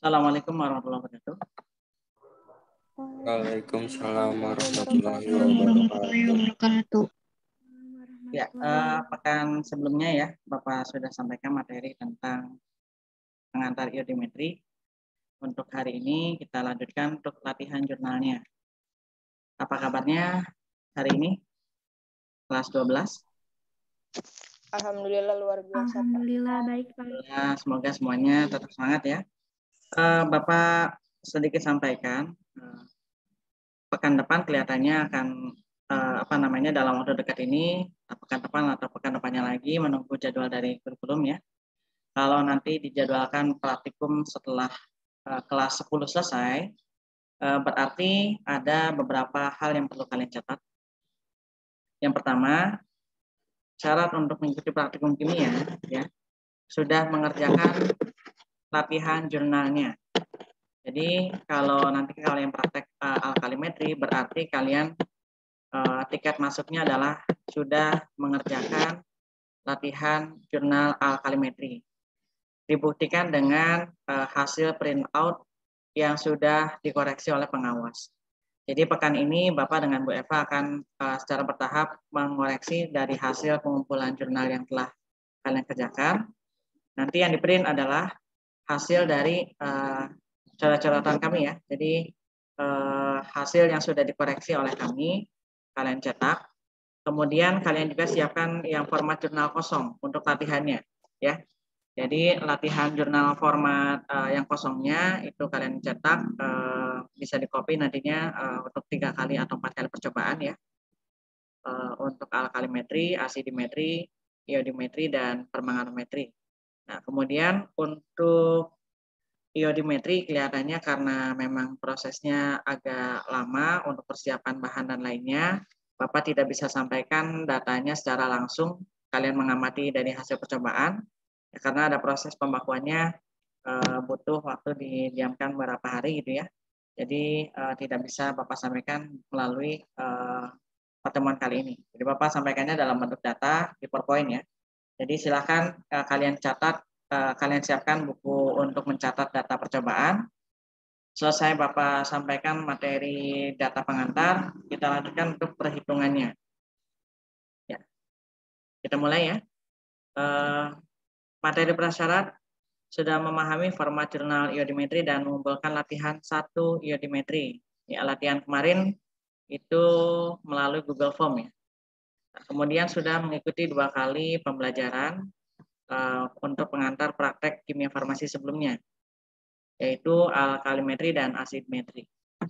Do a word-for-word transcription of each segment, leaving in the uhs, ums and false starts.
Assalamualaikum warahmatullahi wabarakatuh. Waalaikumsalam warahmatullahi wabarakatuh. Ya, eh, pekan sebelumnya ya, Bapak sudah sampaikan materi tentang pengantar iodimetri. Untuk hari ini kita lanjutkan untuk latihan jurnalnya. Apa kabarnya hari ini? Kelas dua belas? Alhamdulillah luar biasa. Alhamdulillah baik Pak. Ya, semoga semuanya tetap semangat ya. Eh, Bapak sedikit sampaikan, eh, pekan depan kelihatannya akan eh, apa namanya dalam waktu dekat ini, pekan depan atau pekan depannya lagi menunggu jadwal dari kurikulum ya. Kalau nanti dijadwalkan praktikum setelah uh, kelas sepuluh selesai, uh, berarti ada beberapa hal yang perlu kalian catat. Yang pertama, syarat untuk mengikuti praktikum kimia ya, sudah mengerjakan latihan jurnalnya. Jadi kalau nanti kalian praktek uh, alkalimetri, berarti kalian uh, tiket masuknya adalah sudah mengerjakan latihan jurnal alkalimetri. Dibuktikan dengan uh, hasil printout yang sudah dikoreksi oleh pengawas. Jadi pekan ini Bapak dengan Bu Eva akan uh, secara bertahap mengoreksi dari hasil pengumpulan jurnal yang telah kalian kerjakan. Nanti yang di-print adalah hasil dari uh, coret-coretan kami ya. Jadi uh, hasil yang sudah dikoreksi oleh kami, kalian cetak. Kemudian kalian juga siapkan yang format jurnal kosong untuk latihannya ya. Jadi latihan jurnal format uh, yang kosongnya itu kalian cetak, uh, bisa di copy nantinya uh, untuk tiga kali atau empat kali percobaan ya. Uh, untuk alkalimetri, asidimetri, iodimetri, dan permanganometri. Nah kemudian untuk iodimetri kelihatannya karena memang prosesnya agak lama untuk persiapan bahan dan lainnya, Bapak tidak bisa sampaikan datanya secara langsung, kalian mengamati dari hasil percobaan. Ya, karena ada proses pembakuannya uh, butuh waktu didiamkan beberapa hari gitu ya. Jadi uh, tidak bisa Bapak sampaikan melalui uh, pertemuan kali ini. Jadi Bapak sampaikannya dalam bentuk data di PowerPoint ya. Jadi silakan uh, kalian catat, uh, kalian siapkan buku untuk mencatat data percobaan. Selesai Bapak sampaikan materi data pengantar, kita lanjutkan untuk perhitungannya. Ya, kita mulai ya. Uh, Materi prasyarat sudah memahami format jurnal iodimetri dan mengumpulkan latihan satu iodimetri. Ya, latihan kemarin itu melalui Google Form ya. Nah, kemudian sudah mengikuti dua kali pembelajaran uh, untuk pengantar praktek kimia farmasi sebelumnya, yaitu alkalimetri dan asidimetri.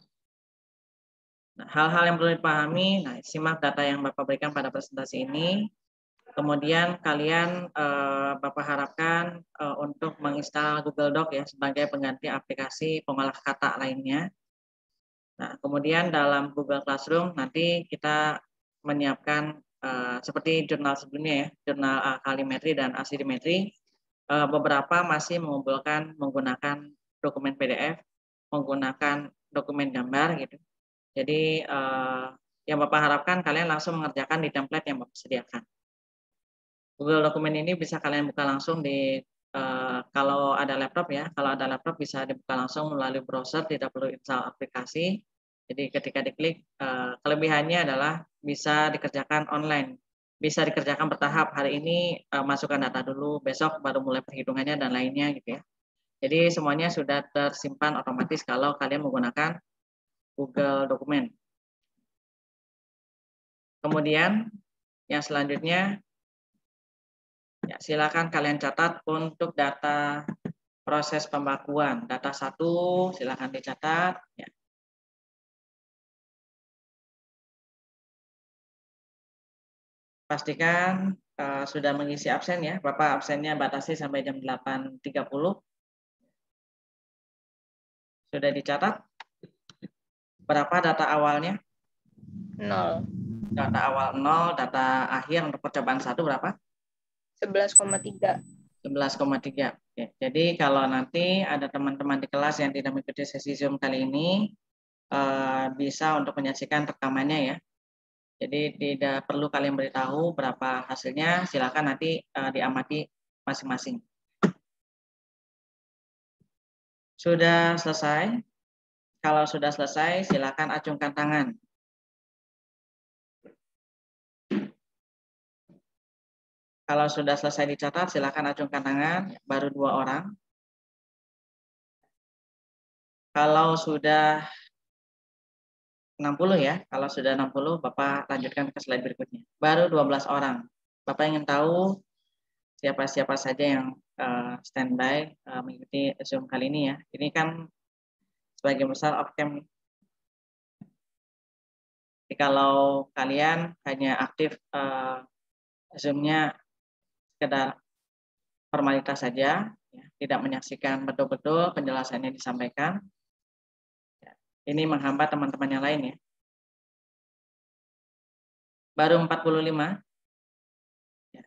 Nah, hal-hal yang perlu dipahami, nah, simak data yang Bapak berikan pada presentasi ini. Kemudian kalian eh, Bapak harapkan eh, untuk menginstal Google Doc ya sebagai pengganti aplikasi pengolah kata lainnya. Nah, kemudian dalam Google Classroom nanti kita menyiapkan eh, seperti jurnal sebelumnya ya, jurnal alkalimetri dan asidimetri. Eh, beberapa masih mengumpulkan menggunakan dokumen P D F, menggunakan dokumen gambar gitu. Jadi eh, yang Bapak harapkan kalian langsung mengerjakan di template yang Bapak sediakan. Google dokumen ini bisa kalian buka langsung di uh, kalau ada laptop ya, kalau ada laptop bisa dibuka langsung melalui browser, tidak perlu install aplikasi. Jadi ketika diklik, uh, kelebihannya adalah bisa dikerjakan online, bisa dikerjakan bertahap. Hari ini uh, masukkan data dulu, besok baru mulai perhitungannya dan lainnya gitu ya. Jadi semuanya sudah tersimpan otomatis kalau kalian menggunakan Google Dokumen. Kemudian yang selanjutnya, ya, silakan kalian catat untuk data proses pembakuan. Data satu silakan dicatat. Ya. Pastikan uh, sudah mengisi absen ya. Bapak absennya batasi sampai jam delapan tiga puluh. Sudah dicatat? Berapa data awalnya? Nol. Data awal nol, data akhir untuk percobaan satu berapa? sebelas koma tiga. sebelas koma tiga. Oke. Jadi kalau nanti ada teman-teman di kelas yang tidak mengikuti sesi Zoom kali ini, uh, bisa untuk menyaksikan rekamannya ya. Jadi tidak perlu kalian beritahu berapa hasilnya, silakan nanti uh, diamati masing-masing. Sudah selesai? Kalau sudah selesai, silakan acungkan tangan. Kalau sudah selesai dicatat, silakan acungkan tangan. Baru dua orang. Kalau sudah enam puluh ya, kalau sudah enam puluh, Bapak lanjutkan ke slide berikutnya. Baru dua belas orang. Bapak ingin tahu siapa-siapa saja yang uh, standby uh, mengikuti Zoom kali ini ya. Ini kan sebagian besar off cam. Jadi kalau kalian hanya aktif uh, Zoom-nya sekedar formalitas saja, ya, tidak menyaksikan betul-betul penjelasannya disampaikan, ya, ini menghambat teman-teman yang lain ya. Baru empat puluh lima. Ya.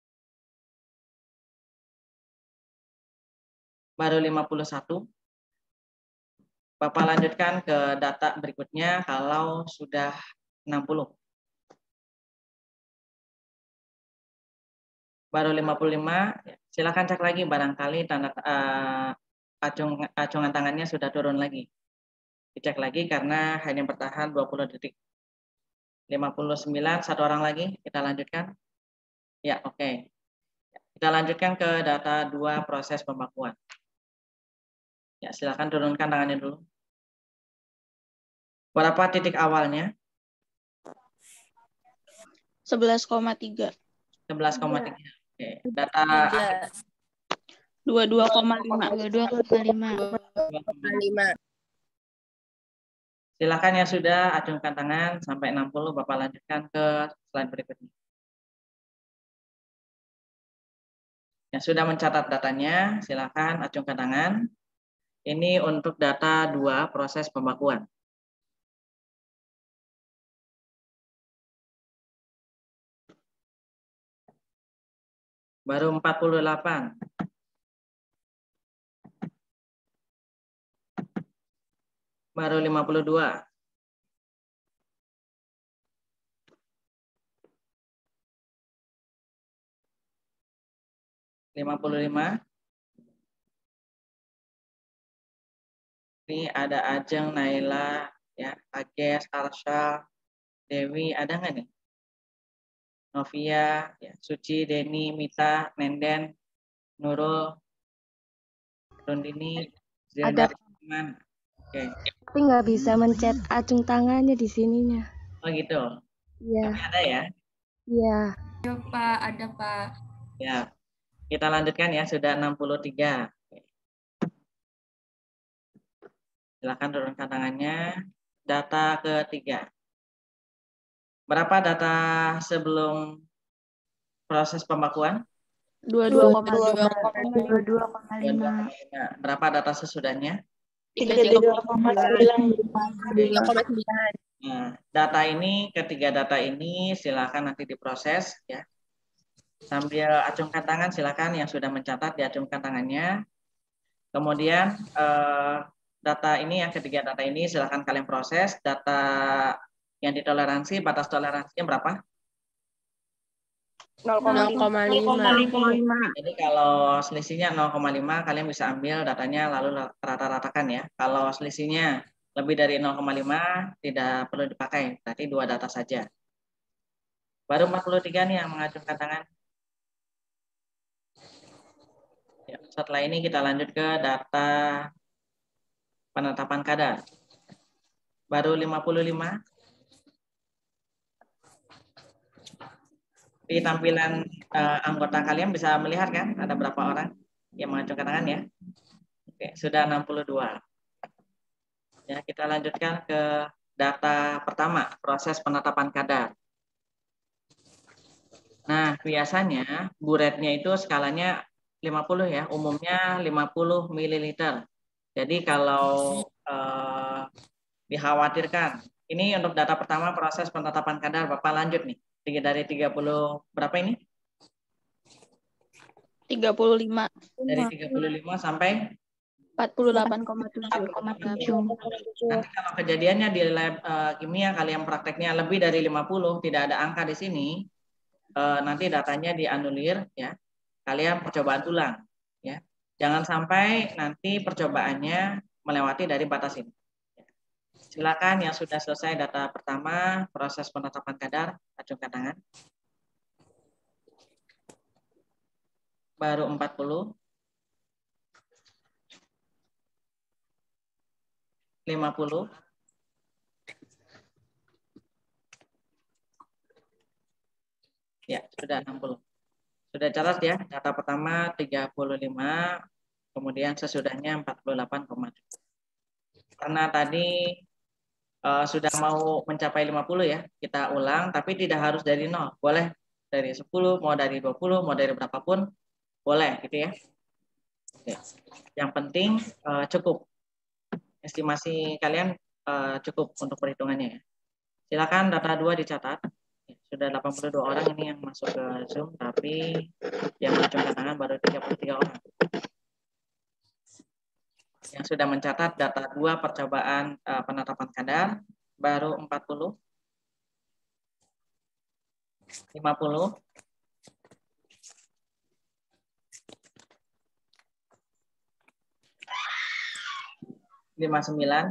Baru lima puluh satu. Bapak lanjutkan ke data berikutnya kalau sudah enam puluh. Baru lima puluh lima, ya. Silakan cek lagi barangkali tanda uh, acung, acungan tangannya sudah turun lagi. Dicek lagi karena hanya bertahan dua puluh detik. lima puluh sembilan, satu orang lagi, kita lanjutkan. Ya, oke. Okay. Kita lanjutkan ke data dua proses pembekuan. Ya, silakan turunkan tangannya dulu. Berapa titik awalnya? sebelas koma tiga. sebelas koma tiga. Oke, data dua puluh dua koma lima. dua puluh dua koma lima. Silakan yang sudah acungkan tangan sampai enam puluh, Bapak lanjutkan ke slide berikutnya. Yang sudah mencatat datanya, silakan acungkan tangan. Ini untuk data dua proses pembekuan. Baru empat puluh delapan. Baru lima puluh dua. lima puluh lima. Ini ada Ajeng, Naila, ya, Ages, Arsha, Dewi, ada nggak nih? Novia, ya, Suci, Deni, Mita, Nenden, Nurul, Rundini, Zilda, Teman. Oke. Tapi nggak bisa mencet acung tangannya di sininya. Oh gitu. Iya. Tapi ada ya? Iya. Ya Pak, ada Pak. Ya. Kita lanjutkan ya, sudah enam puluh tiga. Silakan turunkan tangannya. Data ketiga. Berapa data sebelum proses pembekuan? dua puluh dua koma lima. Berapa data sesudahnya? tiga puluh dua koma sembilan. Nah, data ini, ketiga data ini silakan nanti diproses ya. Sambil acungkan tangan, silakan yang sudah mencatat diacungkan tangannya. Kemudian eh, data ini, yang ketiga data ini silakan kalian proses. Data yang ditoleransi, batas toleransinya berapa? nol koma lima. Jadi kalau selisihnya nol koma lima, kalian bisa ambil datanya lalu rata-ratakan ya. Kalau selisihnya lebih dari nol koma lima, tidak perlu dipakai, berarti dua data saja. Baru empat puluh tiga nih yang mengacungkan tangan. Ya, setelah ini kita lanjut ke data penetapan kadar. Baru lima puluh lima. Di tampilan uh, anggota kalian bisa melihat kan ada berapa orang yang mengacungkan tangan ya. Oke, sudah enam puluh dua. Ya, kita lanjutkan ke data pertama, proses penetapan kadar. Nah, biasanya buretnya itu skalanya lima puluh ya, umumnya lima puluh mililiter. Jadi kalau uh, dikhawatirkan, ini untuk data pertama proses penetapan kadar, Bapak lanjut nih. Dari tiga puluh berapa ini? tiga puluh lima. Dari tiga puluh lima sampai empat puluh delapan koma tujuh. Nanti kalau kejadiannya di lab uh, kimia kalian prakteknya lebih dari lima puluh, tidak ada angka di sini, uh, nanti datanya dianulir ya. Kalian percobaan ulang ya. Jangan sampai nanti percobaannya melewati dari batas ini. Silakan yang sudah selesai data pertama, proses penetapan kadar, acungkan tangan. Baru empat puluh. lima puluh. Ya, sudah enam puluh. Sudah catat ya, data pertama tiga puluh lima, kemudian sesudahnya empat puluh delapan koma tujuh. Karena tadi uh, sudah mau mencapai lima puluh ya, kita ulang, tapi tidak harus dari nol. Boleh dari sepuluh, mau dari dua puluh, mau dari berapapun, boleh gitu ya. Oke. Yang penting uh, cukup. Estimasi kalian uh, cukup untuk perhitungannya ya. Silakan data dua dicatat. Sudah delapan puluh dua orang ini yang masuk ke Zoom, tapi yang mengacungkan tangan baru tiga puluh tiga orang. Yang sudah mencatat data dua percobaan uh, penetapan kadar baru empat puluh, lima puluh, lima puluh sembilan.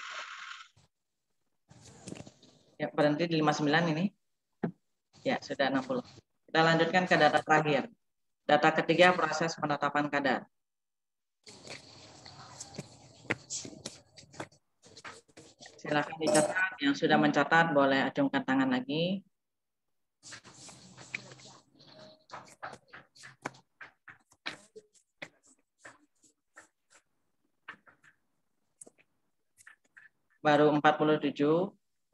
Ya, berhenti di lima puluh sembilan ini. Ya, sudah enam puluh. Kita lanjutkan ke data terakhir. Data ketiga proses penetapan kadar. Silakan dicatat. Yang sudah mencatat boleh acungkan tangan lagi. Baru empat puluh tujuh.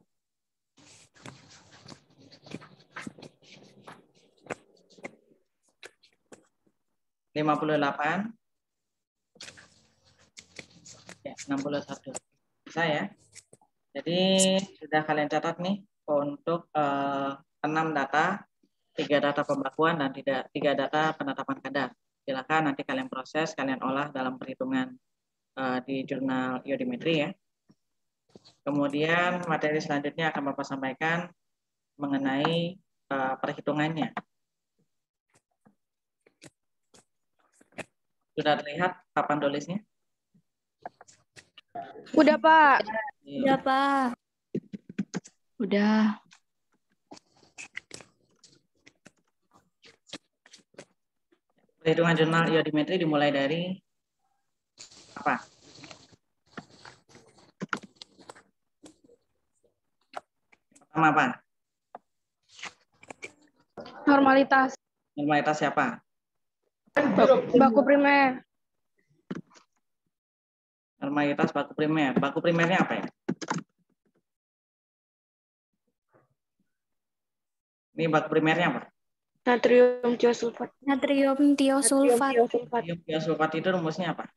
lima puluh delapan. Ya, enam puluh satu. Bisa ya. Jadi sudah kalian catat nih untuk eh, enam data, tiga data pembakuan dan tidak tiga data penetapan kadar. Silakan nanti kalian proses, kalian olah dalam perhitungan uh, di jurnal iodimetri ya. Kemudian materi selanjutnya akan Bapak sampaikan mengenai uh, perhitungannya. Sudah terlihat papan tulisnya? Udah, Pak. Udah, Pak. Udah. Perhitungan jurnal iodimetri dimulai dari apa? Pertama apa? Normalitas. Normalitas siapa? Baku primer. Normalitas baku primer. Baku primernya apa ya? Ini baku primernya apa? Natrium tiosulfat. Natrium tiosulfat. Natrium tiosulfat itu rumusnya apa?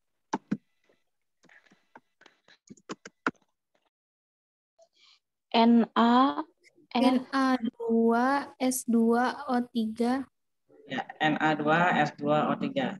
Na N A dua S dua O tiga. Ya, Na dua S dua O tiga.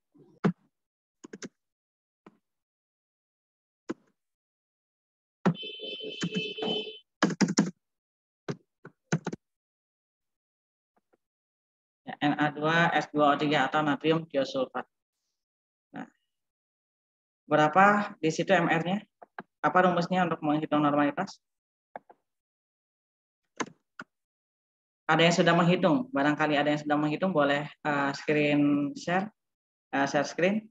Ya, Na dua S dua O tiga atau natrium tiosulfat. Nah, berapa di situ M R-nya? Apa rumusnya untuk menghitung normalitas? Ada yang sudah menghitung? Barangkali ada yang sudah menghitung, boleh uh, screen share, uh, share screen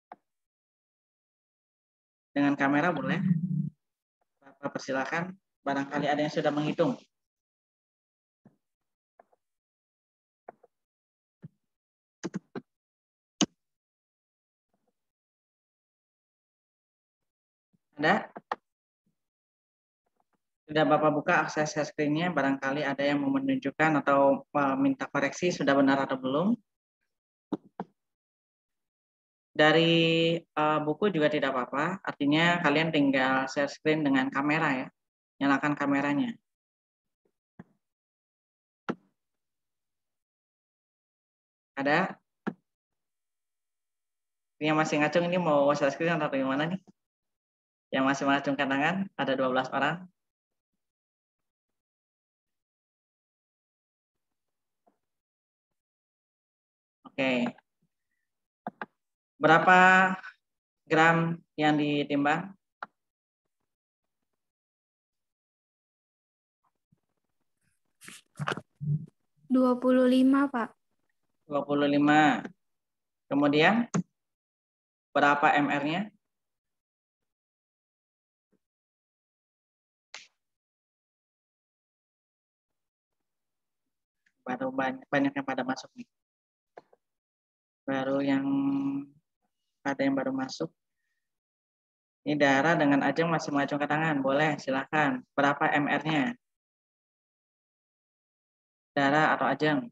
dengan kamera boleh. Bapak persilakan. Barangkali ada yang sudah menghitung. Ada? Sudah Bapak buka akses share screen-nya, barangkali ada yang mau menunjukkan atau meminta koreksi sudah benar atau belum. Dari uh, buku juga tidak apa-apa, artinya kalian tinggal share screen dengan kamera ya, nyalakan kameranya. Ada? Yang masih ngacung ini mau share screen atau gimana nih? Yang masih mengacungkan tangan, ada dua belas orang. Oke. Berapa gram yang ditimbang? dua puluh lima, Pak. dua puluh lima. Kemudian berapa M R-nya? Baru banyak, banyak yang pada masuk nih. Baru yang ada yang baru masuk. Ini Dara dengan Ajeng masih mengacungkan tangan. Boleh, silahkan. Berapa M R-nya? Dara atau Ajeng?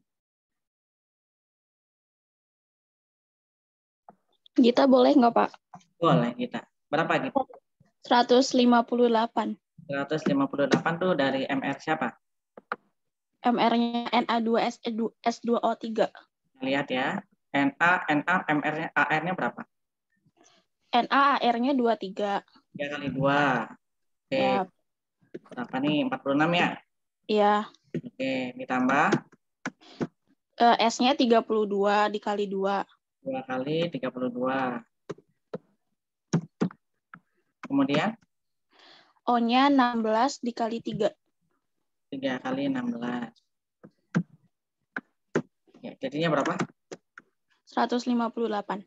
Gita boleh nggak, Pak? Boleh, kita. Berapa gitu? seratus lima puluh delapan. seratus lima puluh delapan tuh dari M R siapa? M R-nya N A dua S dua O tiga. Lihat ya. N A, N A, M R-nya, A R-nya berapa? N A A R-nya dua puluh tiga. tiga kali dua. Oke. Ya. Berapa nih? empat puluh enam ya? Iya. Oke, ditambah Uh, S-nya tiga puluh dua dikali dua. dua kali tiga puluh dua. Kemudian O-nya enam belas dikali tiga. tiga kali enam belas. Ya, jadinya berapa? seratus lima puluh delapan.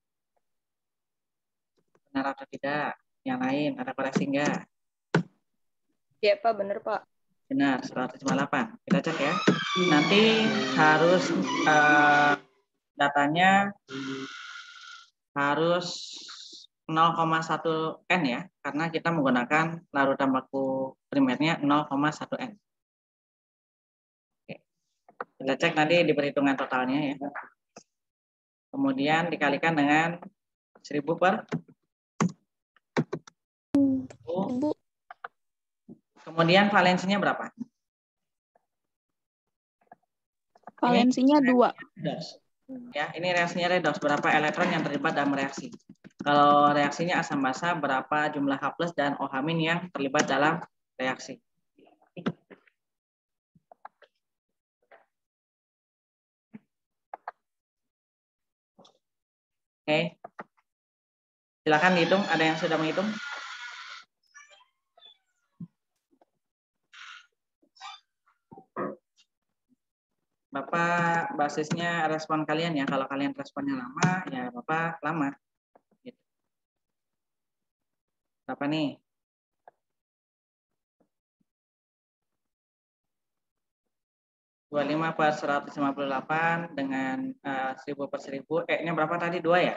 Benar atau tidak? Yang lain, ada koreksi enggak? Ya, Pak, bener, Pak. Benar, seratus lima puluh delapan. Kita cek ya. Nanti harus uh, datanya harus nol koma satu N ya, karena kita menggunakan larutan baku primernya nol koma satu N. Oke. Kita cek nanti di perhitungan totalnya ya. Kemudian dikalikan dengan seribu per Bu. Kemudian valensinya berapa? Valensinya dua. Ya, ini reaksinya redox. Berapa elektron yang terlibat dalam reaksi? Kalau reaksinya asam basa, berapa jumlah H plus dan OH min yang terlibat dalam reaksi? Oke. Silakan dihitung. Ada yang sudah menghitung? Bapak basisnya respon kalian ya. Kalau kalian responnya lama, ya Bapak lama. Gitu. Berapa nih? dua puluh lima per seratus lima puluh delapan dengan uh, seribu per seribu. E-nya berapa tadi? dua ya?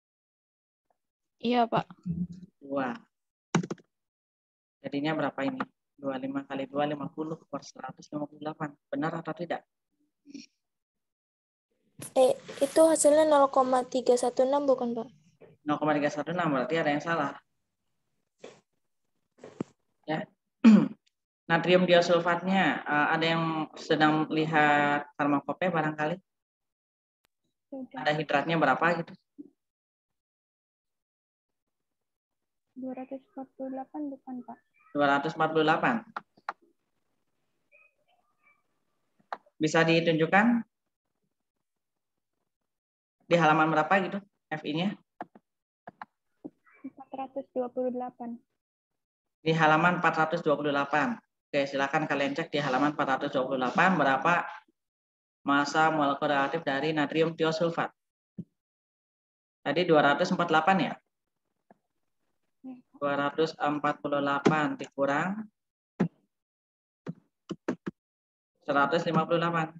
Iya, Pak. dua. Jadinya berapa ini? dua puluh lima kali dua, lima puluh per seratus lima puluh delapan. Benar atau tidak? Eh, itu hasilnya nol koma tiga satu enam bukan, Pak? nol koma tiga satu enam berarti ada yang salah. Ya. Natrium diosulfatnya, ada yang sedang lihat farmakope barangkali? Ada hidratnya berapa gitu? dua ratus empat puluh delapan bukan, Pak? dua ratus empat puluh delapan. Bisa ditunjukkan di halaman berapa gitu F I-nya? empat ratus dua puluh delapan. Di halaman empat ratus dua puluh delapan. Oke, silakan kalian cek di halaman empat ratus dua puluh delapan berapa massa molekuler reaktif dari natrium tiosulfat. Tadi dua ratus empat puluh delapan ya? dua ratus empat puluh delapan dikurang seratus lima puluh delapan.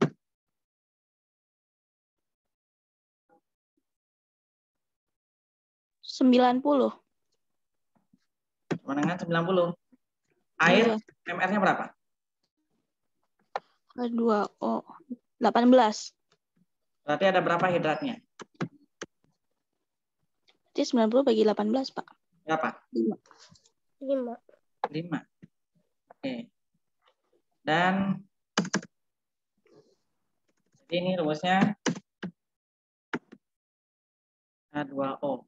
sembilan puluh. Sama dengan sembilan puluh. Air, Iya. M R-nya berapa? dua O. delapan belas. Berarti ada berapa hidratnya? Jadi sembilan puluh bagi delapan belas, Pak. Berapa? lima. lima. lima. Oke. Dan ini rumusnya H dua O.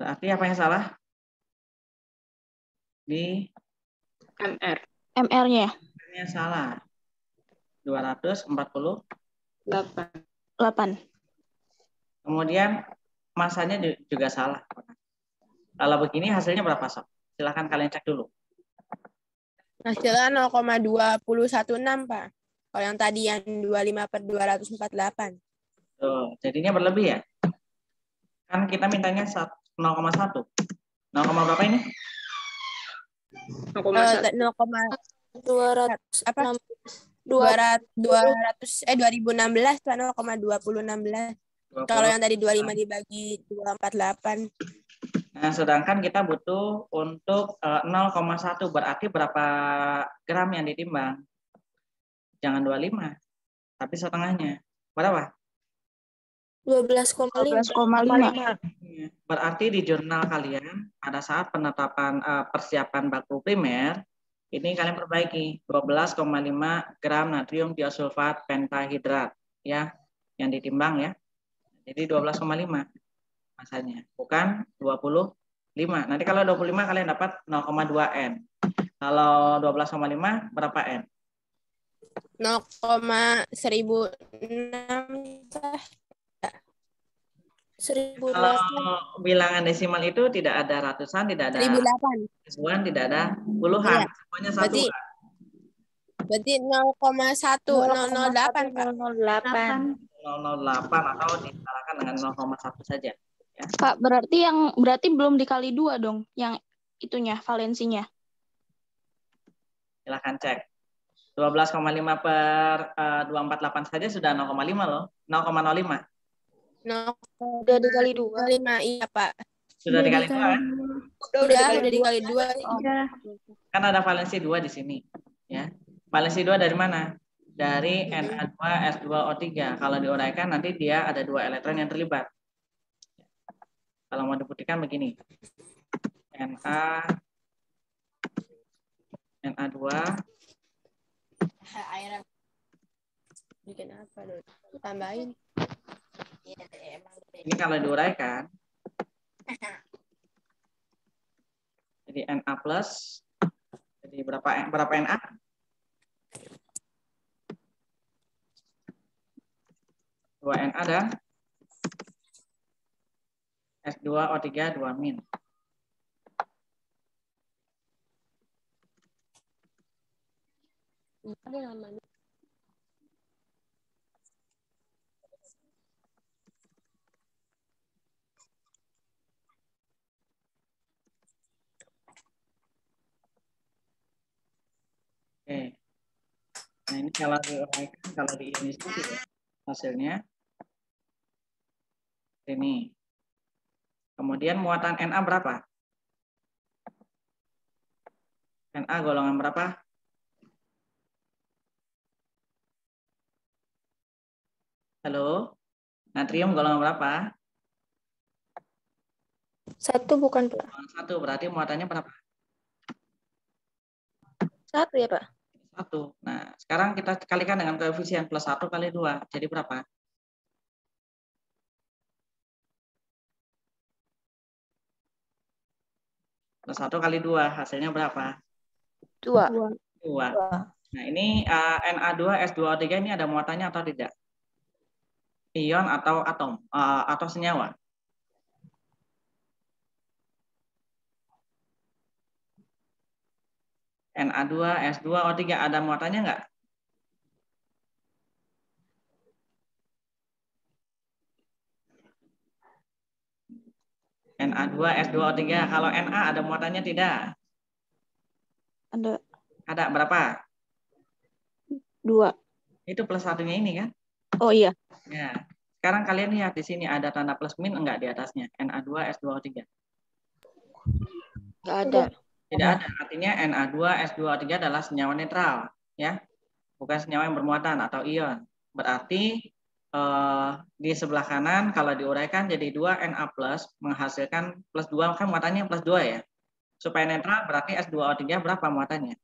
Berarti apa yang salah? Di M R. M R-nya ini salah. dua ratus empat puluh delapan. delapan. Kemudian masanya ju- juga salah. Kalau begini hasilnya berapa, Sob? Silahkan kalian cek dulu. Hasilnya nol koma dua satu enam, Pak. Kalau yang tadi yang dua puluh lima per dua ratus empat puluh delapan. Tuh, jadinya berlebih ya? Kan kita mintanya sat- nol koma satu. nol, berapa ini? nol koma satu. nol, dua ratus apa? dua ratus, dua ratus eh dua ribu enam belas Pak, nol koma dua nol enam belas. Kalau yang tadi dua puluh lima dibagi dua ratus empat puluh delapan. Nah, sedangkan kita butuh untuk uh, nol koma satu, berarti berapa gram yang ditimbang? Jangan dua puluh lima, tapi setengahnya. Berapa? dua belas koma lima. Berarti di jurnal kalian pada saat penetapan uh, persiapan baku primer, ini kalian perbaiki dua belas koma lima gram natrium tiosulfat pentahidrat ya, yang ditimbang ya. Jadi dua belas koma lima masanya, bukan dua puluh lima. Nanti kalau dua puluh lima kalian dapat nol koma dua N. Kalau dua belas koma lima berapa N? nol, seribu enam. seribu Kalau delapan. bilangan desimal itu tidak ada ratusan, tidak ada seribu delapan. ribuan, tidak ada puluhan, Iya. semuanya Berarti satuan. berarti nol koma satu nol nol delapan, Pak. nol nol delapan. nol nol delapan atau disalahkan dengan nol koma satu saja. Ya. Pak, berarti yang berarti belum dikali dua dong, yang itunya valensinya. Silahkan cek. dua belas koma lima per uh, dua ratus empat puluh delapan saja sudah nol koma lima loh. nol koma nol lima. Udah dikali dua. lima, iya, Pak. Sudah dikali dua kan? Udah, udah dikali dua. Kan ada valensi dua di sini. Ya. Valensi dua dari mana? Dari N A dua S dua O tiga. Kalau diuraikan nanti dia ada dua elektron yang terlibat. Kalau mau dibuktikan begini. Na Na dua Air bikin apa dulu? Tambahin. ini kalau diuraikan jadi Na plus, jadi berapa berapa Na? dua Na dan S dua O tiga dua min. Oke. Nah, ini kalau diuraikan, kalau diionisasi ya, hasilnya ini. Kemudian muatan Na berapa? Na golongan berapa? Halo? Natrium golongan berapa? Satu bukan, Pak? Golongan satu, berarti muatannya berapa? Satu ya, Pak? Satu. Nah, sekarang kita kalikan dengan koefisien plus satu kali dua. Jadi berapa? Plus satu kali dua, hasilnya berapa? Dua. Dua. Nah, ini uh, Na dua S dua O tiga ini ada muatannya atau tidak? Ion atau atom? Uh, atau senyawa? Na dua S dua O tiga ada muatannya enggak? Na dua S dua O tiga, kalau Na ada muatannya tidak? Ada. Ada berapa? Dua. Itu plus satunya ini kan? Oh iya. Ya. Sekarang kalian lihat di sini ada tanda plus min enggak di atasnya? Na dua S dua O tiga. Nggak ada. Tidak ada. Artinya Na dua S dua O tiga adalah senyawa netral, ya. Bukan senyawa yang bermuatan atau ion. Berarti eh, di sebelah kanan kalau diuraikan jadi dua Na plus menghasilkan plus dua, kan muatannya plus dua ya. Supaya netral berarti S dua O tiga berapa muatannya?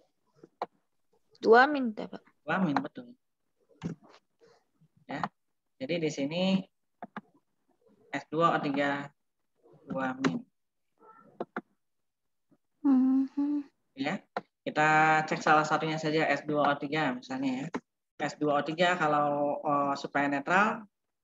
Dua min, Pak. Dua min, betul. Ya. Jadi di sini S dua O tiga dua dua min. Mhm. Ya, kita cek salah satunya saja S dua O tiga misalnya ya. S dua O tiga kalau oh, supaya netral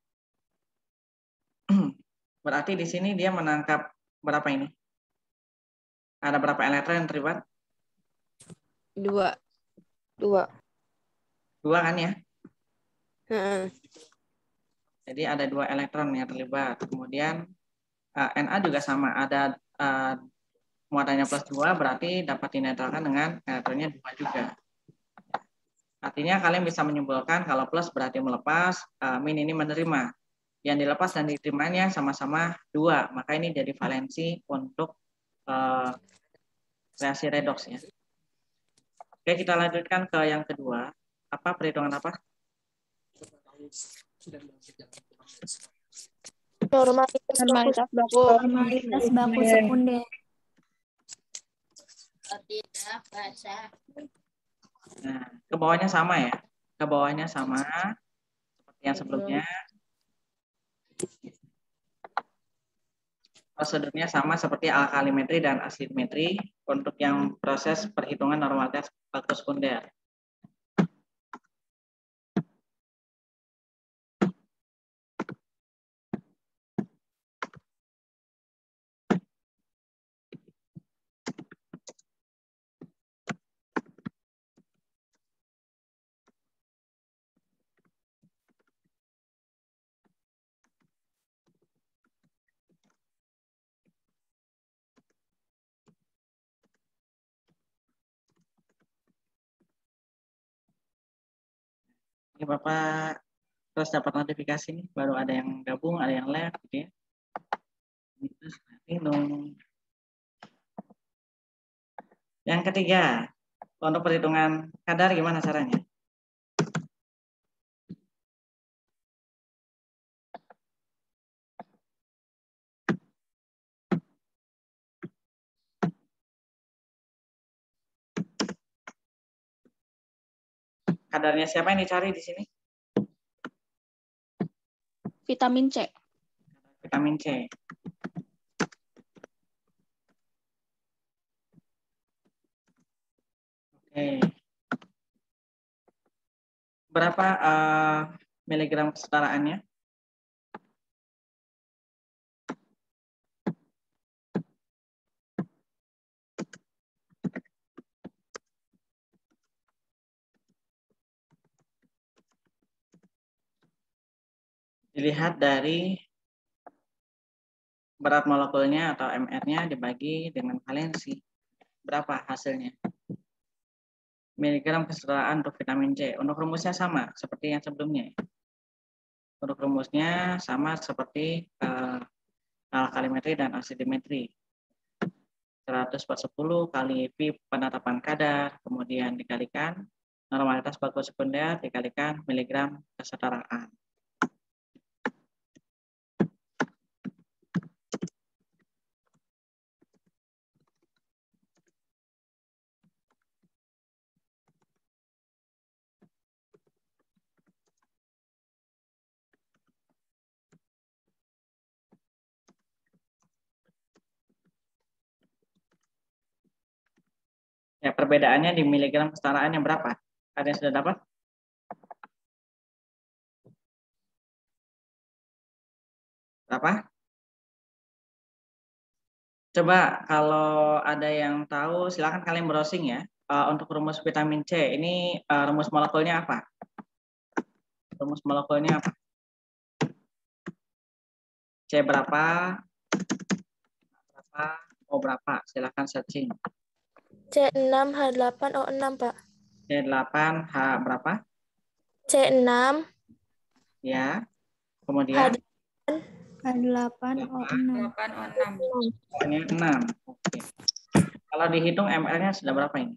berarti di sini dia menangkap berapa ini? Ada berapa elektron yang terlibat? Dua. Dua. Dua kan ya? Heeh. Jadi ada dua elektron yang terlibat. Kemudian uh, Na juga sama, ada uh, muatannya plus dua, berarti dapat dinetralkan dengan elektronnya dua juga. Artinya kalian bisa menyimpulkan kalau plus berarti melepas, uh, min ini menerima. Yang dilepas dan diterimanya sama-sama dua, maka ini jadi valensi untuk uh, reaksi redoks ya. Oke, kita lanjutkan ke yang kedua. Apa perhitungan apa? Normalitas Normalitas baku. Normalitas baku sekunder. Tidak baca. Nah, ke bawahnya sama ya. Ke bawahnya sama seperti yang sebelumnya. Prosedurnya sama seperti alkalimetri dan asimetri untuk yang proses perhitungan normalitas baku sekunder. Ini Bapak terus dapat notifikasi nih, baru ada yang gabung, ada yang left gitu ya. Terus bingung. Yang ketiga, untuk perhitungan kadar gimana caranya? Kadarnya siapa yang dicari di sini? Vitamin C. Vitamin C. Oke. Berapa uh, miligram kesetaraannya? Dilihat dari berat molekulnya atau M R-nya dibagi dengan valensi. Berapa hasilnya? Miligram kesetaraan untuk vitamin C. Untuk rumusnya sama seperti yang sebelumnya. Untuk rumusnya sama seperti uh, alkalimetri dan asimetri. seratus per sepuluh kali V penetapan kadar, kemudian dikalikan normalitas baku sekunder dikalikan miligram kesetaraan. Ya, perbedaannya di miligram kesetaraan yang berapa? Ada yang sudah dapat? Berapa? Coba kalau ada yang tahu, silakan kalian browsing ya. Uh, untuk rumus vitamin C, ini uh, rumus molekulnya apa? Rumus molekulnya apa? C berapa? Berapa? O berapa? Silakan searching. C enam H delapan O enam, Pak. C delapan H berapa? C enam. Ya. Kemudian H delapan O enam. delapan O enam. O-nya enam. Oke. Kalau dihitung M R-nya sudah berapa ini?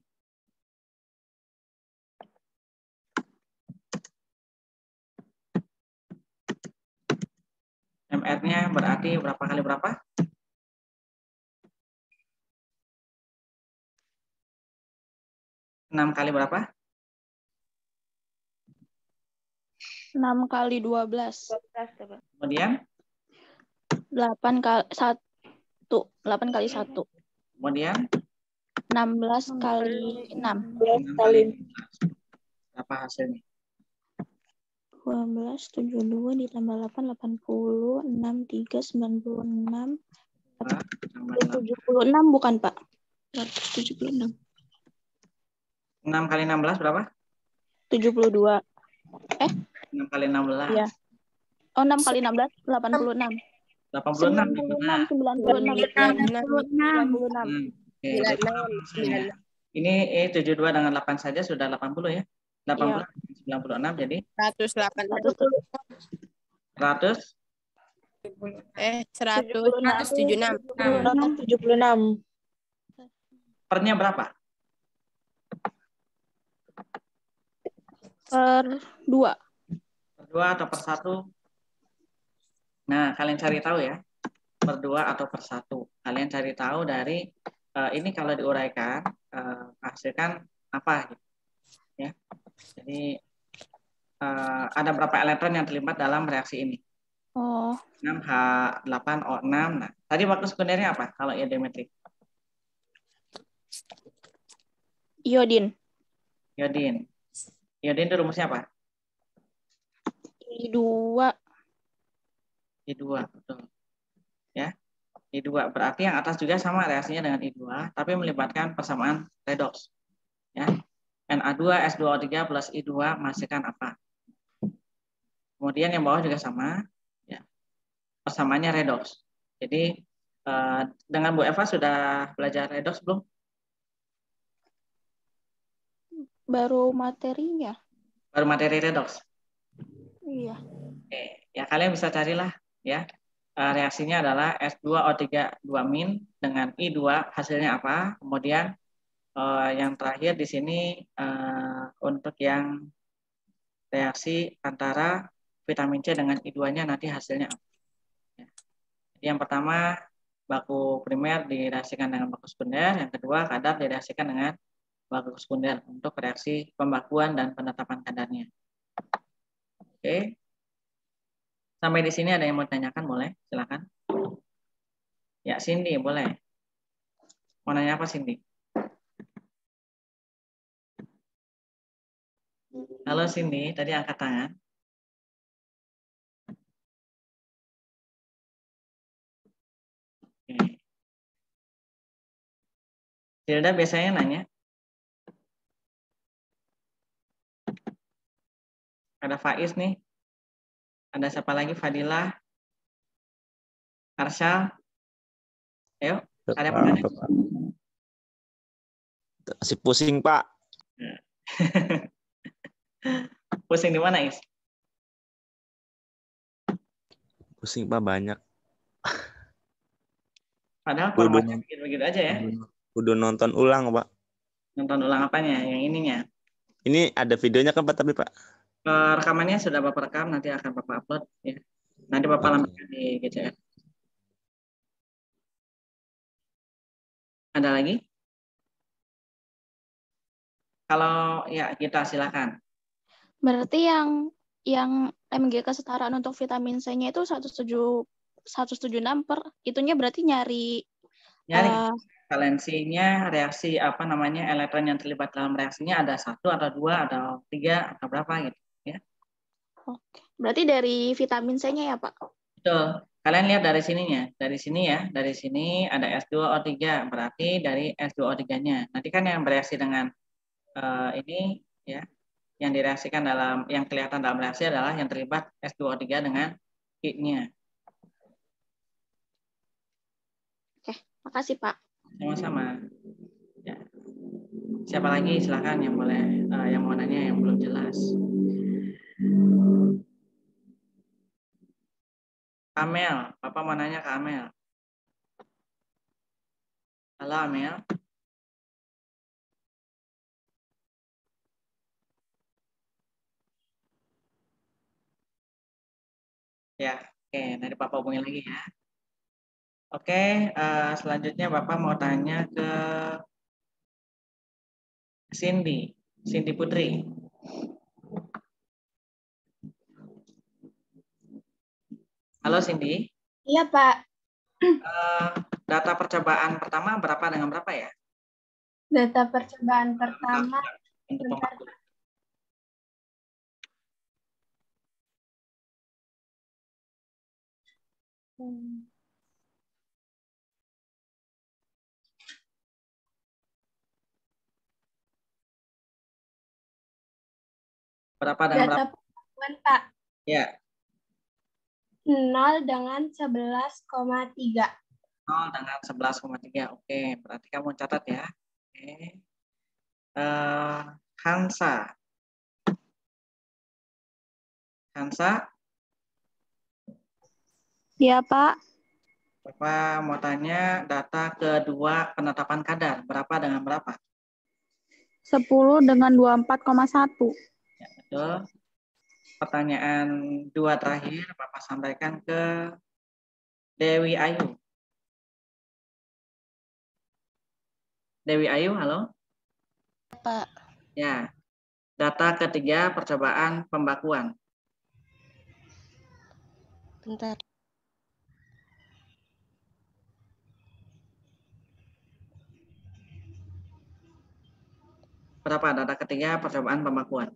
M R-nya berarti berapa kali berapa? enam kali berapa? enam kali dua belas. Kemudian? delapan kali satu. satu. delapan kali satu. Kemudian enam belas kali enam. enam kali enam belas. Apa hasilnya? dua belas, tujuh puluh dua ditambah delapan, delapan puluh, enam, tiga, sembilan puluh enam. Dua tambah delapan. tujuh puluh enam bukan, Pak? seratus tujuh puluh enam. enam kali enam belas berapa? tujuh puluh dua. Eh? enam kali enam belas. Iya. Oh, enam kali enam belas, delapan puluh enam. delapan puluh enam. sembilan puluh enam, sembilan puluh enam. sembilan puluh enam. Hmm, oke, Sembilan delapan enam, puluh enam. sembilan enam. Ini eh, tujuh puluh dua dengan delapan saja sudah delapan puluh ya. delapan puluh, Iya. sembilan puluh enam jadi Seratus delapan puluh. seratus. Eh, tujuh seratus puluh enam. tujuh puluh enam. seratus tujuh puluh enam. Pernya berapa? Per dua. Per dua atau per satu? Nah, kalian cari tahu ya. Per dua atau per satu. Kalian cari tahu dari uh, ini kalau diuraikan uh, hasilkan apa gitu. Ya. Jadi uh, ada berapa elektron yang terlibat dalam reaksi ini? Oh, enam H delapan O enam. Nah, tadi waktu sekundernya apa kalau iodometrik? iodin. Iodin. Iodin itu rumusnya apa? I dua. I dua, betul. Ya. I dua berarti yang atas juga sama reaksinya dengan I dua, tapi melibatkan persamaan redoks. Ya. Na dua S dua O tiga plus I dua menghasilkan apa? Kemudian yang bawah juga sama, ya. Persamaannya redoks. Jadi eh, dengan Bu Eva sudah belajar redoks belum? Baru materinya. Baru materi redoks. Iya. Oke, ya kalian bisa carilah ya. Uh, reaksinya adalah S dua O tiga dua min dengan I dua hasilnya apa? Kemudian uh, yang terakhir di sini uh, untuk yang reaksi antara vitamin C dengan I dua-nya nanti hasilnya apa? Ya. Jadi yang pertama baku primer direaksikan dengan baku sekunder, yang kedua kadar direaksikan dengan baku sekunder untuk reaksi pembakuan dan penetapan kadarnya. Oke. Sampai di sini ada yang mau ditanyakan, boleh? Silakan. Ya, Cindy, boleh. Mau nanya apa, Cindy? Halo, Cindy. Tadi angkat tangan. Oke. Hilda biasanya nanya. Ada Faiz nih. Ada siapa lagi? Fadilah. Arsyal. Ayo, ada apa nanya? Masih pusing, Pak. Pusing di mana, Is? Pusing, Pak, banyak. Padahal Udah, formatnya begitu-begitu aja ya. udah nonton ulang, Pak. Nonton ulang apanya? Yang ininya. Ini ada videonya kan, Pak, tapi, Pak? Rekamannya sudah Bapak rekam, nanti akan Bapak upload. Ya. Nanti Bapak lampirkan di G C R. Ada lagi? Kalau ya kita silakan. Berarti yang yang M G kesetaraan untuk vitamin C-nya itu seratus tujuh puluh enam per itunya berarti nyari Nyari uh, valensinya reaksi apa namanya elektron yang terlibat dalam reaksinya ada satu atau dua atau tiga atau berapa gitu ya. Oke. Berarti dari vitamin C-nya ya, Pak? Betul. Kalian lihat dari sininya, dari sini ya, dari sini ada S dua O tiga, berarti dari S dua O tiga-nya. Nanti kan yang bereaksi dengan uh, ini ya, yang direaksikan dalam, yang kelihatan dalam reaksi adalah yang terlibat S dua O tiga dengan I-nya. Oke, makasih Pak. Sama-sama. Ya. Siapa lagi? Silakan yang boleh, uh, yang mau nanya yang belum jelas. Amel, Papa mau nanya ke Amel. Halo Amel. Ya, oke, nanti Papa hubungi lagi ya. Oke, uh, selanjutnya Bapak mau tanya ke Cindy, Cindy Putri. Halo Cindy. Iya Pak. Uh, data data percobaan pertama berapa dengan berapa ya? Data percobaan pertama. Untuk Bentar. pembakuan. Hmm. Berapa dengan Data berapa? pembakuan, Pak. Ya, nol dengan sebelas koma tiga. nol dengan sebelas koma tiga. Oke, berarti kamu catat ya. Oke. Eh, Hansa. Hansa, Ya, Pak. Bapak mau tanya data kedua penetapan kadar. Berapa dengan berapa? sepuluh dengan dua puluh empat koma satu. Ya, betul. Pertanyaan dua terakhir Bapak sampaikan ke Dewi Ayu. Dewi Ayu, halo? Pak. Ya. Data ketiga percobaan pembakuan. Bentar. Berapa data ketiga percobaan pembakuan?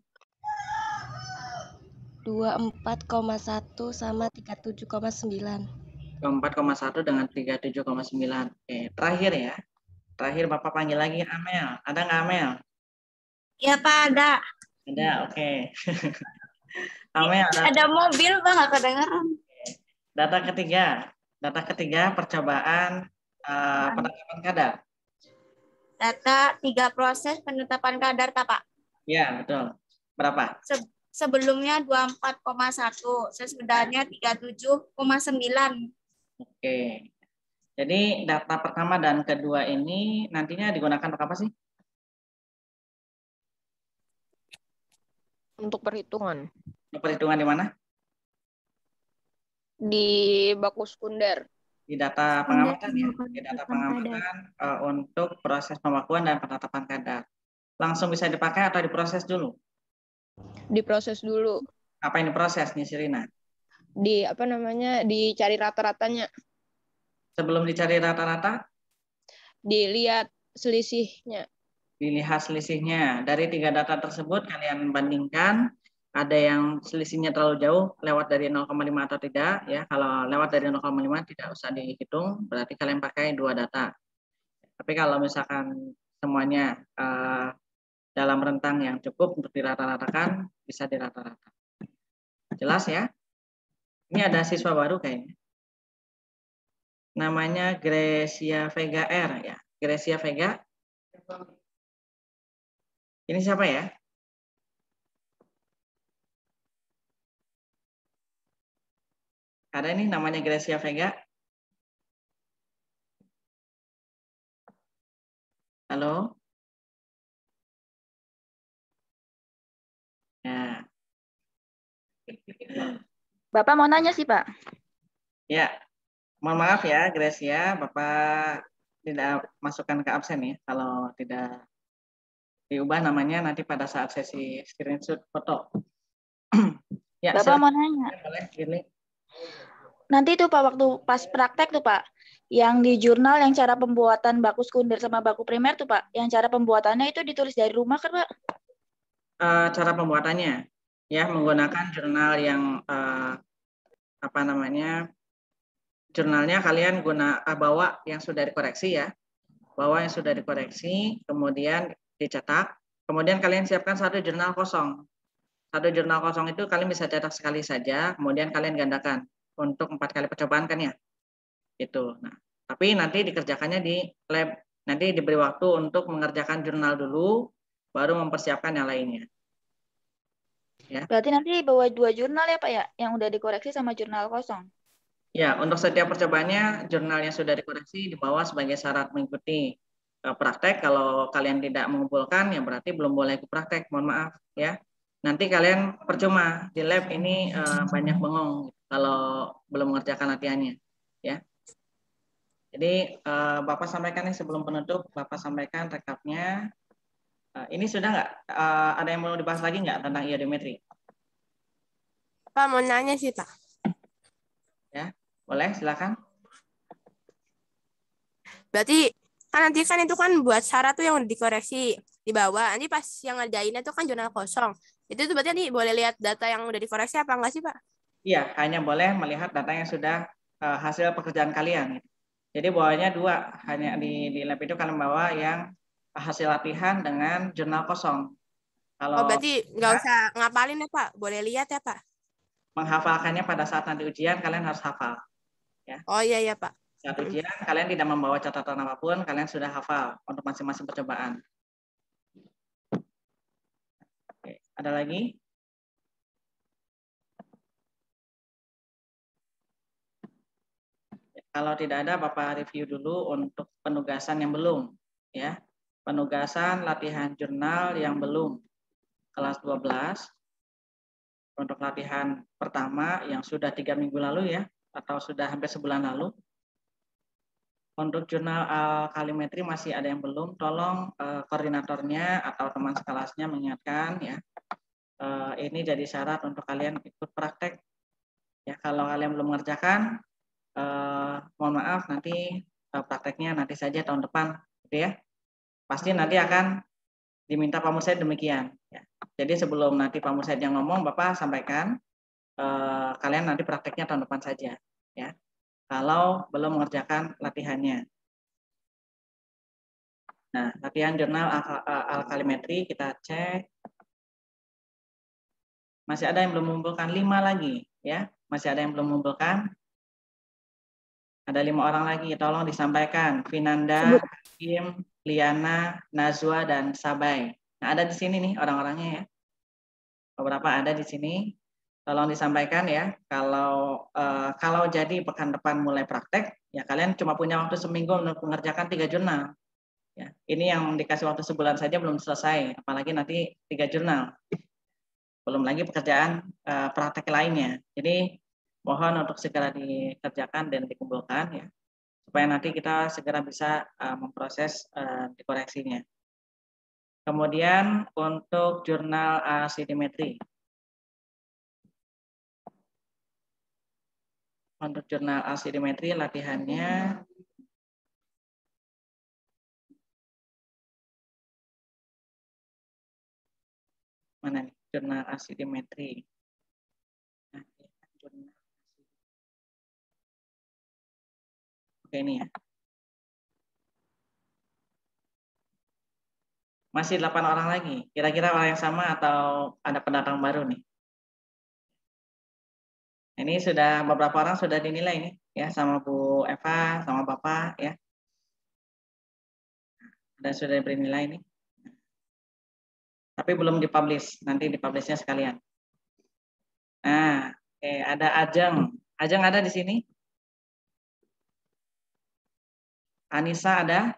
dua puluh empat koma satu sama tiga puluh tujuh koma sembilan. empat koma satu dengan tiga puluh tujuh koma sembilan. Oke, terakhir ya. Terakhir Bapak panggil lagi Amel. Ada nggak Amel? Ya Pak, ada. Ada, oke. Amel, ada. Ada mobil Pak, nggak kedengeran. Data ketiga. Data ketiga percobaan uh, penetapan kadar. Data tiga proses penetapan kadar, tak, Pak? Ya, betul. Berapa? Se sebelumnya dua puluh empat koma satu, sesudahnya tiga puluh tujuh koma sembilan. Oke. Jadi data pertama dan kedua ini nantinya digunakan untuk apa sih? Untuk perhitungan. Untuk perhitungan di mana? Di baku sekunder. Di data pengamatan ya, di data pengamatan uh, untuk proses pembakuan dan penetapan kadar. Langsung bisa dipakai atau diproses dulu? Diproses dulu. Apa ini proses nih Sirina? Di apa namanya? Dicari rata-ratanya. Sebelum dicari rata-rata? Dilihat selisihnya. Dilihat selisihnya. Dari tiga data tersebut kalian bandingkan. Ada yang selisihnya terlalu jauh, lewat dari nol koma lima atau tidak. Ya, kalau lewat dari nol koma lima tidak usah dihitung, berarti kalian pakai dua data. Tapi kalau misalkan semuanya uh, dalam rentang yang cukup untuk dirata-ratakan, bisa dirata-rata. Jelas ya? Ini ada siswa baru kayaknya. Namanya Gracia Vega R ya. Gracia Vega. Ini siapa ya? Ada ini namanya Gracia Vega. Halo? Ya. Bapak mau nanya sih, Pak. Ya. Mohon maaf ya, Gracia. Bapak tidak masukkan ke absen ya. Kalau tidak diubah namanya nanti pada saat sesi screenshot foto. Ya, Bapak silakan. mau nanya. Boleh, Girly. Nanti tuh Pak, waktu pas praktek tuh Pak, yang di jurnal yang cara pembuatan baku sekunder sama baku primer tuh Pak, yang cara pembuatannya itu ditulis dari rumah kan Pak? Uh, cara pembuatannya, ya menggunakan jurnal yang uh, apa namanya, jurnalnya kalian guna uh, bawa yang sudah dikoreksi ya, bawa yang sudah dikoreksi, kemudian dicetak, kemudian kalian siapkan satu jurnal kosong. Satu jurnal kosong itu kalian bisa cetak sekali saja, kemudian kalian gandakan untuk empat kali percobaan kan ya, itu. Nah, tapi nanti dikerjakannya di lab, nanti diberi waktu untuk mengerjakan jurnal dulu, baru mempersiapkan yang lainnya. Ya. Berarti nanti bawa dua jurnal ya Pak ya, yang udah dikoreksi sama jurnal kosong. Ya, untuk setiap percobaannya jurnal yang sudah dikoreksi dibawa sebagai syarat mengikuti uh, praktek. Kalau kalian tidak mengumpulkan, ya berarti belum boleh ikut praktek. Mohon maaf ya. Nanti kalian percuma di lab ini uh, banyak bengong kalau belum mengerjakan latihannya, ya. Jadi uh, Bapak sampaikan nih sebelum penutup, Bapak sampaikan rekapnya. Uh, ini sudah nggak? Uh, ada yang mau dibahas lagi nggak tentang iodometri? Pak mau nanya sih Pak. Ya, boleh silakan. Berarti kan nanti kan itu kan buat syarat tuh yang udah dikoreksi di bawah. Nanti pas yang ngerjainnya tuh kan jurnal kosong. Itu tuh berarti nanti boleh lihat data yang udah dikoreksi apa enggak sih, Pak? Iya, hanya boleh melihat data yang sudah uh, hasil pekerjaan kalian. Jadi bawahnya dua, hanya di, di lab itu kalian bawa yang hasil latihan dengan jurnal kosong. Kalau Oh, berarti nggak usah ngapalin ya, Pak? Boleh lihat ya, Pak? Menghafalkannya pada saat nanti ujian, kalian harus hafal. Ya. Oh iya, ya, Pak. Saat ujian, kalian tidak membawa catatan apapun, kalian sudah hafal untuk masing-masing percobaan. Oke, ada lagi? Kalau tidak ada, Bapak review dulu untuk penugasan yang belum. Ya, penugasan latihan jurnal yang belum. Kelas dua belas. Untuk latihan pertama yang sudah tiga minggu lalu ya, atau sudah hampir sebulan lalu. Untuk jurnal alkalimetri masih ada yang belum, tolong uh, koordinatornya atau teman sekelasnya mengingatkan ya. Uh, ini jadi syarat untuk kalian ikut praktek. Ya, kalau kalian belum mengerjakan, uh, mohon maaf nanti uh, prakteknya nanti saja tahun depan, gitu ya. Pasti nanti akan diminta Pak Musaid demikian. Ya. Jadi sebelum nanti Pak Musaid yang ngomong, Bapak sampaikan eh, kalian nanti prakteknya tahun depan saja. Ya. Kalau belum mengerjakan latihannya. Nah, latihan jurnal alkalimetri kita cek. Masih ada yang belum mengumpulkan lima lagi, ya. Masih ada yang belum mengumpulkan. Ada lima orang lagi, tolong disampaikan. Vinanda, Kim, Liana, Nazwa, dan Sabai. Nah, ada di sini nih orang-orangnya ya. Beberapa ada di sini. Tolong disampaikan ya. Kalau eh, kalau jadi pekan depan mulai praktek, ya kalian cuma punya waktu seminggu untuk mengerjakan tiga jurnal. Ya, ini yang dikasih waktu sebulan saja belum selesai, apalagi nanti tiga jurnal. Belum lagi pekerjaan eh, praktek lainnya. Jadi mohon untuk segera dikerjakan dan dikumpulkan ya, supaya nanti kita segera bisa uh, memproses uh, dikoreksinya. Kemudian untuk jurnal asimetri. Untuk jurnal asimetri latihannya mana nih? Jurnal asimetri. Nah, jurnal. Oke, ini ya. Masih delapan orang lagi. Kira-kira orang yang sama atau ada pendatang baru nih? Ini sudah beberapa orang sudah dinilai nih ya sama Bu Eva, sama Bapak ya. Dan sudah diberi nilai nih. Tapi belum dipublish, nanti dipublishnya sekalian. Nah, oke, ada Ajeng. Ajeng ada di sini? Anissa ada?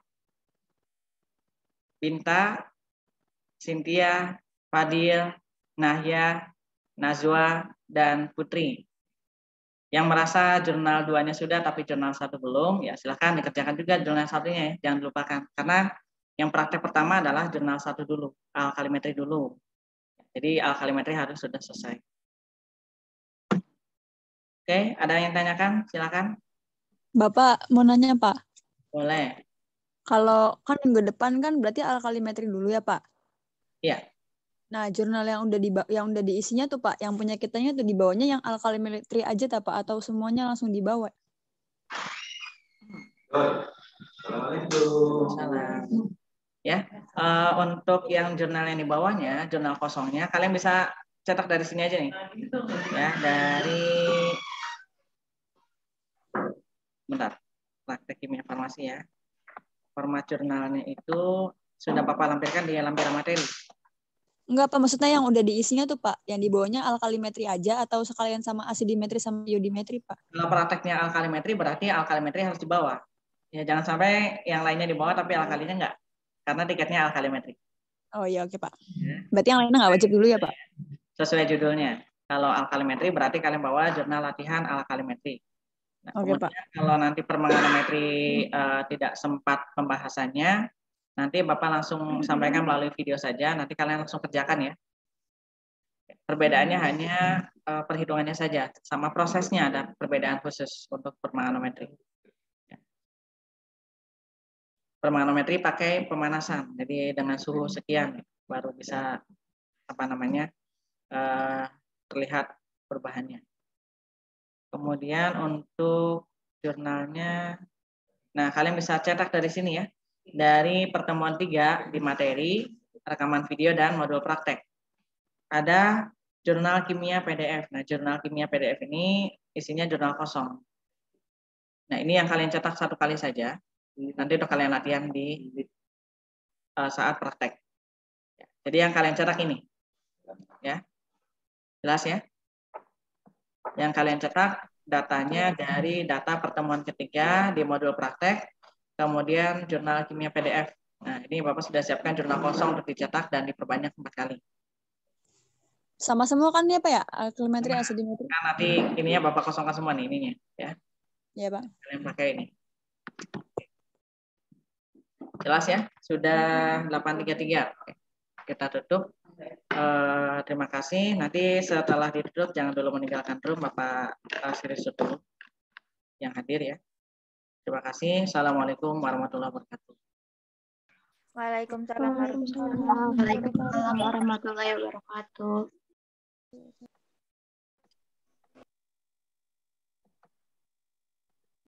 Binta, Cynthia, Fadil, Nahya, Nazwa, dan Putri. Yang merasa jurnal duanya sudah tapi jurnal satu belum, ya silahkan dikerjakan juga jurnal satunya ya, jangan lupakan. Karena yang praktek pertama adalah jurnal satu dulu, alkalimetri dulu. Jadi alkalimetri harus sudah selesai. Oke, ada yang tanyakan? Silakan. Bapak mau nanya, Pak. Boleh. Kalau kan minggu depan kan berarti alkalimetri dulu ya, Pak? Iya. Nah, jurnal yang udah di yang udah diisinya tuh, Pak, yang punya kitanya tuh dibawanya yang alkalimetri aja tak, Pak, atau semuanya langsung dibawa? Assalamualaikum. Salam. Ya, uh, untuk yang jurnal yang di bawahnya, jurnal kosongnya, kalian bisa cetak dari sini aja nih. Ya, dari bentar, praktek kimia farmasi ya. Format jurnalnya itu sudah Bapak lampirkan di lampiran materi. Enggak, Pak, maksudnya yang udah diisinya tuh, Pak, yang di bawahnya alkalimetri aja atau sekalian sama asidimetri sama iodimetri, Pak? Kalau prakteknya alkalimetri berarti alkalimetri harus dibawa. Ya, jangan sampai yang lainnya dibawa tapi alkalinya enggak. Karena tiketnya alkalimetri. Oh iya, oke, Pak. Berarti yang lainnya nggak wajib dulu ya, Pak? Sesuai judulnya. Kalau alkalimetri berarti kalian bawa jurnal latihan alkalimetri. Nah, oke, kemudian Pak. Kalau nanti permanganometri uh, tidak sempat pembahasannya, nanti Bapak langsung sampaikan melalui video saja, nanti kalian langsung kerjakan ya. Perbedaannya hanya uh, perhitungannya saja, sama prosesnya ada perbedaan khusus untuk permanganometri. Permanometri pakai pemanasan, jadi dengan suhu sekian baru bisa apa namanya uh, terlihat perubahannya. Kemudian untuk jurnalnya, nah kalian bisa cetak dari sini ya, dari pertemuan tiga di materi, rekaman video dan modul praktek. Ada jurnal kimia P D F. Nah jurnal kimia P D F ini isinya jurnal kosong. Nah ini yang kalian cetak satu kali saja. Nanti udah kalian latihan di uh, saat praktek. Jadi yang kalian cetak ini, ya, jelas ya. Yang kalian cetak datanya dari data pertemuan ketiga di modul praktek, kemudian jurnal kimia P D F. Nah ini Bapak sudah siapkan jurnal kosong untuk dicetak dan diperbanyak empat kali. Sama semua kan ya Pak ya? Alkilometri, asodimetri. Nah, nanti ininya Bapak kosongkan semua nih ininya, ya. Ya Pak. Kalian pakai ini. Jelas ya? Sudah delapan tiga puluh tiga. Oke. Kita tutup. Uh, terima kasih. Nanti setelah ditutup jangan dulu meninggalkan room, Bapak screenshot dulu yang hadir ya. Terima kasih. Assalamualaikum warahmatullahi wabarakatuh. Waalaikumsalam Waalaikumsalam warahmatullahi wabarakatuh.